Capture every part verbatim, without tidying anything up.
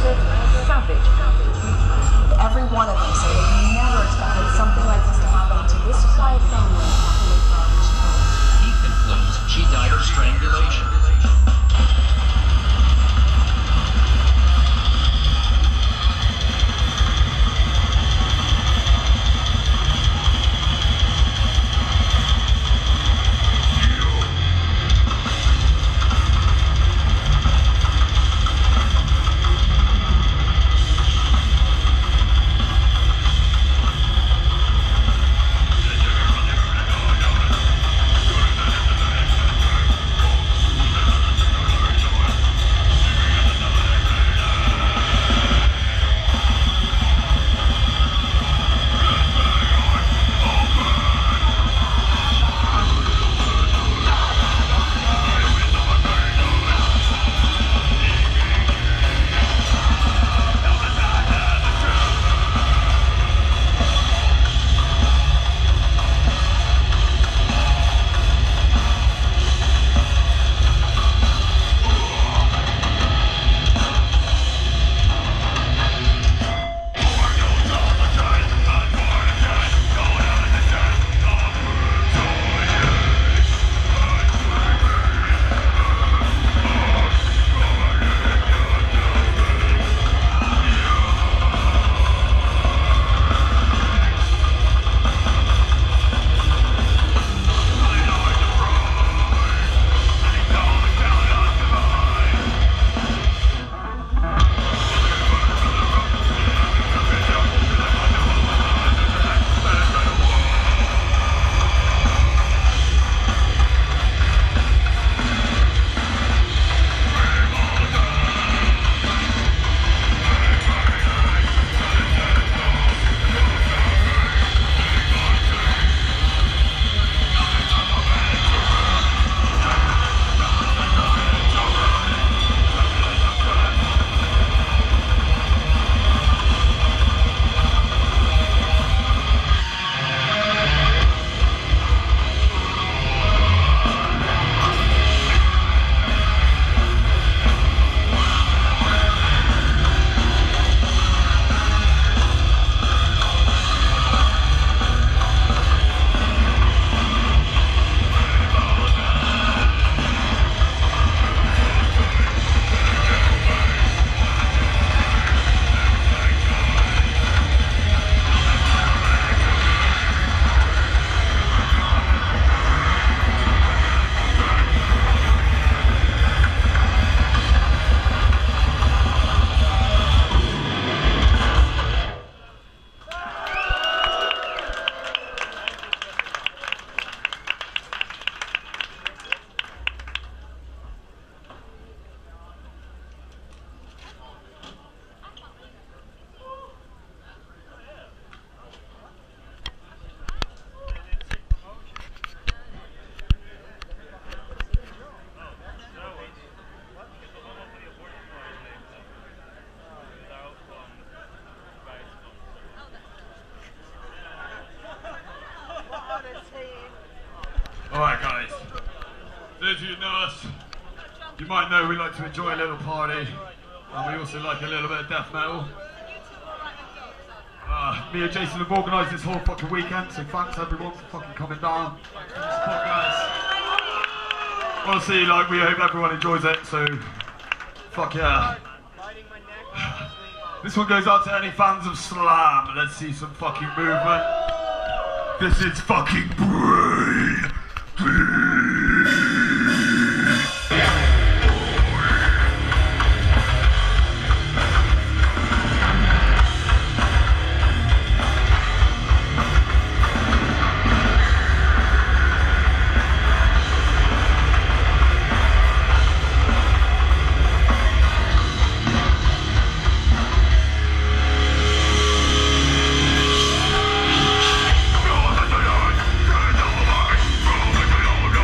aggressive, savage. Every one of them say they never expected something like this to happen to this quiet family. He concludes she died of strangulation. Alright guys, those of you who know us, you might know we like to enjoy a little party, and we also like a little bit of death metal. Uh, me and Jason have organised this whole fucking weekend, so thanks everyone for fucking coming down. Thanks for the support, guys. Honestly, like, we hope everyone enjoys it, so fuck yeah. This one goes out to any fans of Slam. Let's see some fucking movement. This is fucking Brain. No!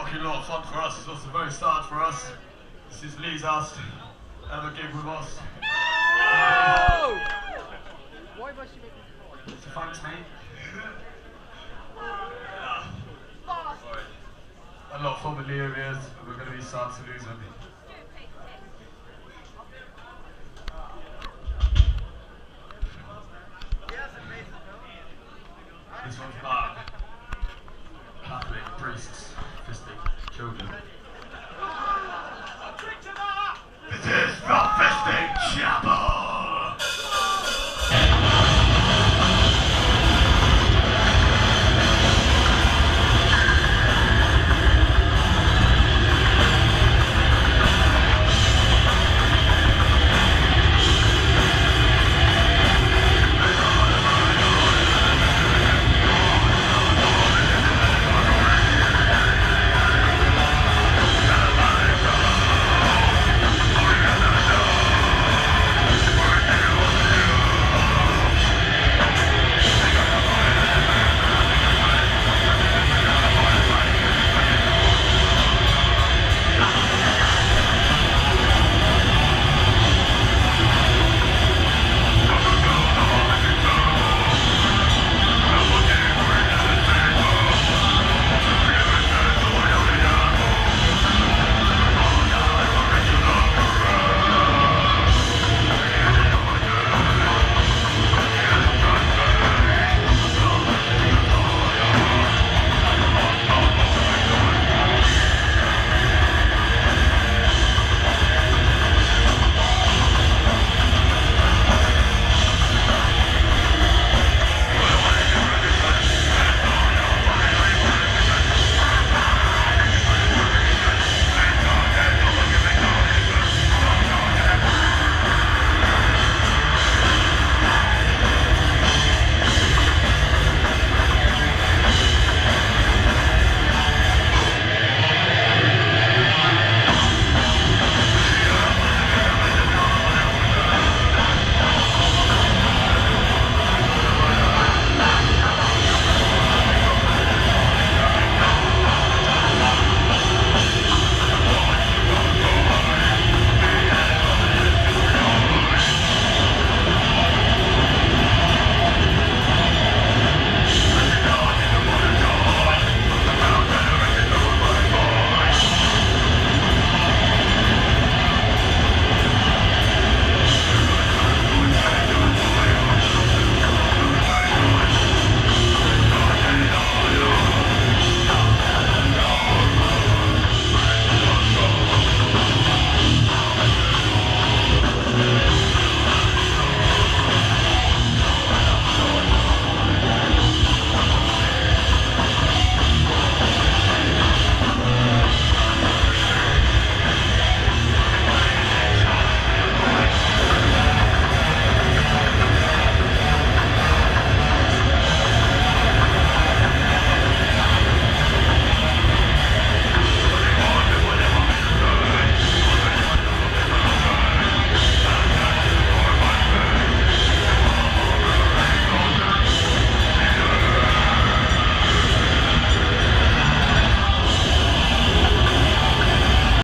fucking lot of fun for us. It's also very sad for us. This is Lee's last ever gig with us. No! Why must you make me cry? So thanks, mate. A lot of fun with Lee over here, and we're going to be sad to lose him. This one's bad.